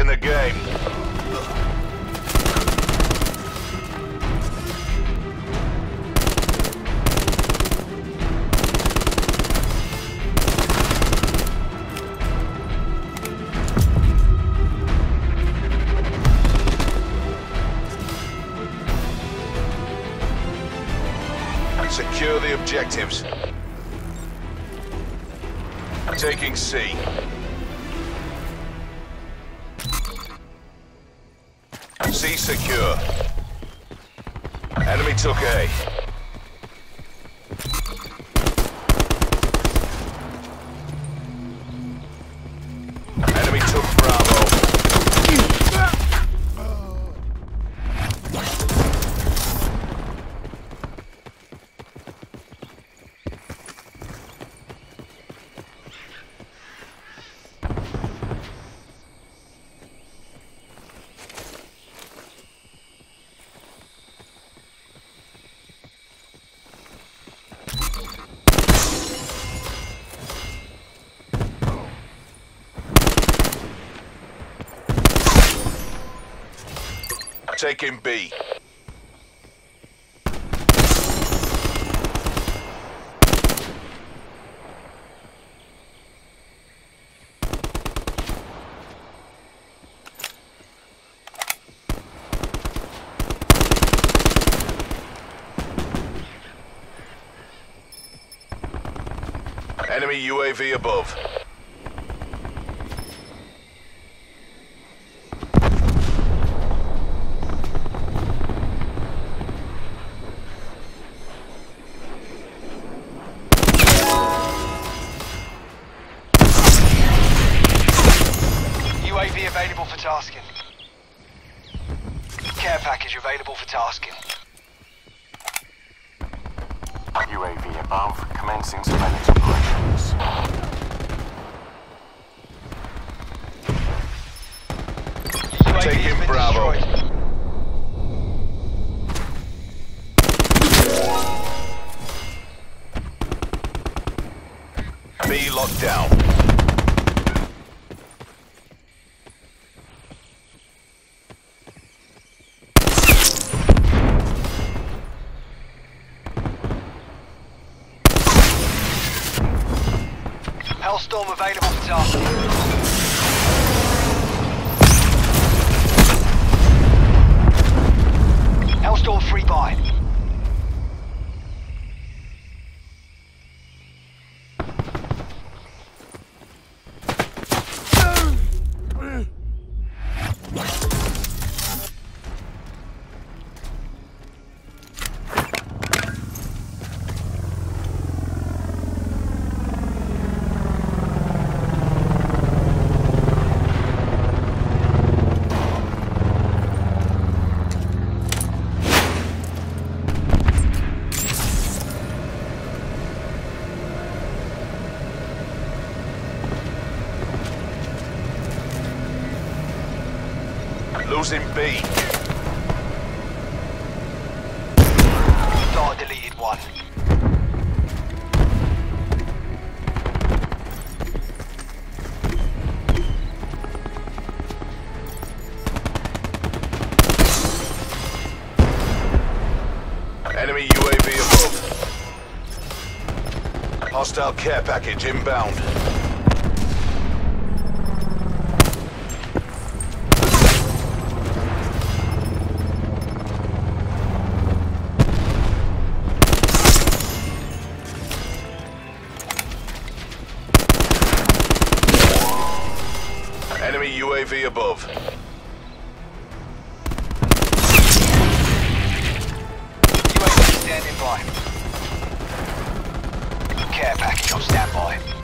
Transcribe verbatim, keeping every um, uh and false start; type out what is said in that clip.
the game. Secure the objectives. Taking C. C secure. Enemy took A. Enemy took Bravo. Taking B. Enemy U A V above. U A V available for tasking. Care package available for tasking. U A V above, commencing surveillance operations. U A V Taking has been Bravo. destroyed. B locked down. Hellstorm available for tasking. Hellstorm free buy. Losing B. Star deleted one. Enemy U A V above. Hostile care package inbound. Enemy U A V above. U A V standing by. Care package on standby.